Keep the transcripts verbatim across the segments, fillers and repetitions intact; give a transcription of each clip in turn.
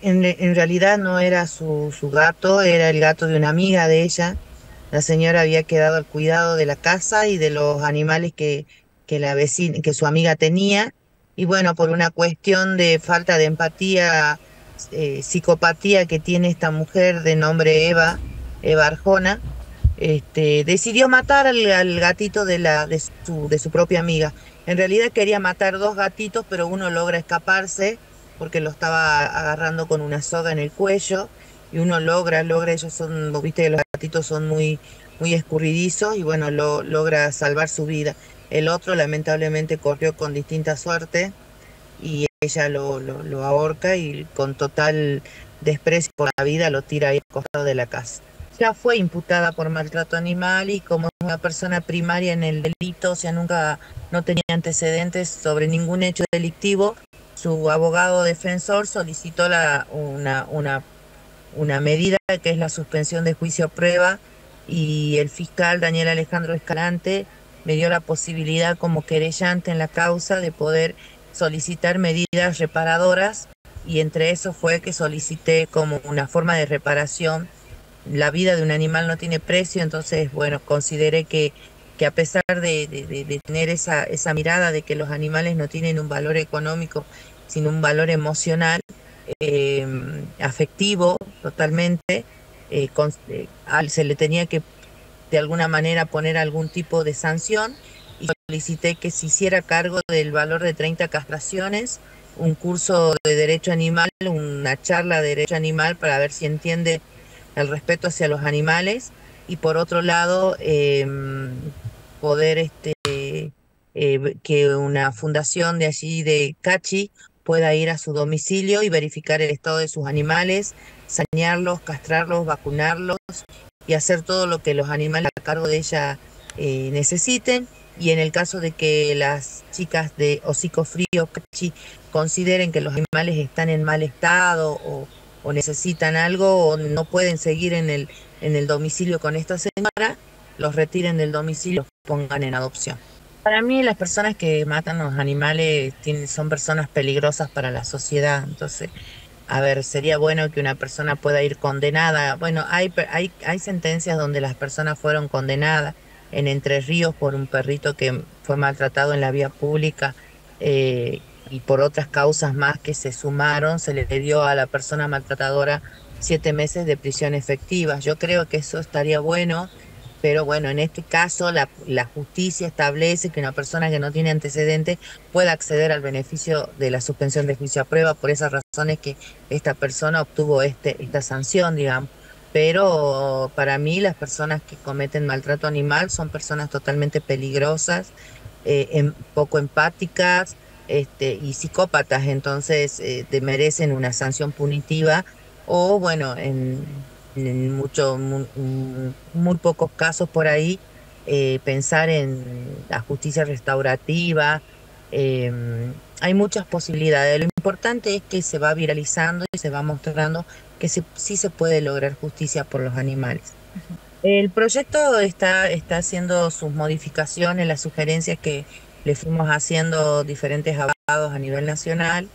en, en realidad no era su, su gato, era el gato de una amiga de ella. La señora había quedado al cuidado de la casa y de los animales que, que la vecina, que su amiga tenía. Y bueno, por una cuestión de falta de empatía, eh, psicopatía que tiene esta mujer de nombre Eva, Eva Arjona, este, decidió matar al, al gatito de la, de su, de su propia amiga. En realidad quería matar dos gatitos, pero uno logra escaparse porque lo estaba agarrando con una soga en el cuello y uno logra, logra, ellos son, vos viste que los gatitos son muy, muy escurridizos y bueno, lo, logra salvar su vida. El otro lamentablemente corrió con distinta suerte y ella lo, lo, lo ahorca y con total desprecio por la vida lo tira ahí al costado de la casa. Ya fue imputada por maltrato animal y como es una persona primaria en el delito, o sea, nunca no tenía antecedentes sobre ningún hecho delictivo, su abogado defensor solicitó la, una, una, una medida que es la suspensión de juicio a prueba y el fiscal Daniel Alejandro Escalante me dio la posibilidad como querellante en la causa de poder solicitar medidas reparadoras y entre eso fue que solicité como una forma de reparación. La vida de un animal no tiene precio, entonces, bueno, consideré que, que a pesar de, de- de- de tener esa, esa mirada de que los animales no tienen un valor económico, sino un valor emocional, eh, afectivo totalmente, eh, con- eh, al- se le tenía que de alguna manera poner algún tipo de sanción y solicité que se hiciera cargo del valor de treinta castraciones, un curso de derecho animal, una charla de derecho animal para ver si entiende el respeto hacia los animales y por otro lado em, poder este, eh, que una fundación de allí de Cachi pueda ir a su domicilio y verificar el estado de sus animales, sanearlos, castrarlos, vacunarlos y hacer todo lo que los animales a cargo de ella eh, necesiten. Y en el caso de que las chicas de Hocico Frío, Cachi, consideren que los animales están en mal estado o, o necesitan algo o no pueden seguir en el, en el domicilio con esta señora, los retiren del domicilio, los pongan en adopción. Para mí, las personas que matan a los animales tienen, son personas peligrosas para la sociedad. Entonces, a ver, sería bueno que una persona pueda ir condenada. Bueno, hay, pe- hay, hay sentencias donde las personas fueron condenadas en Entre Ríos por un perrito que fue maltratado en la vía pública eh, y por otras causas más que se sumaron, se le dio a la persona maltratadora siete meses de prisión efectiva. Yo creo que eso estaría bueno, pero bueno, en este caso la, la justicia establece que una persona que no tiene antecedentes pueda acceder al beneficio de la suspensión de juicio a prueba por esas razones que esta persona obtuvo este, esta sanción, digamos. Pero para mí las personas que cometen maltrato animal son personas totalmente peligrosas, eh, em- poco empáticas, este, y psicópatas, entonces eh, te merecen una sanción punitiva o bueno, en, en mucho, mu- mm, muy, pocos casos por ahí, eh, pensar en la justicia restaurativa. em, Hay muchas posibilidades. Lo importante es que se va viralizando y se va mostrando que se- sí se puede lograr justicia por los animales. El proyecto está, está haciendo sus modificaciones, las sugerencias que le fuimos haciendo diferentes abogados a nivel nacional.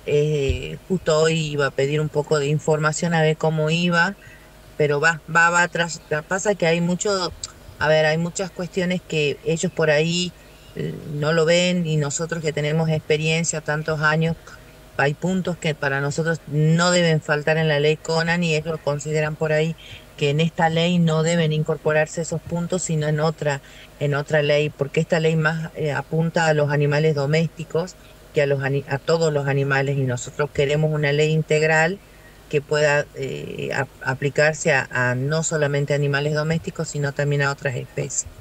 Eh, justo hoy iba a pedir un poco de información a ver cómo iba, pero va, va, va atrás. Pasa que hay mucho, a ver, hay muchas cuestiones que ellos por ahí eh, no lo ven y nosotros que tenemos experiencia tantos años, hay puntos que para nosotros no deben faltar en la ley Conan y ellos consideran por ahí que en esta ley no deben incorporarse esos puntos, sino en otra, en otra ley, porque esta ley más eh, apunta a los animales domésticos que a los ani- a todos los animales y nosotros queremos una ley integral que pueda eh, a- aplicarse a, a no solamente animales domésticos, sino también a otras especies.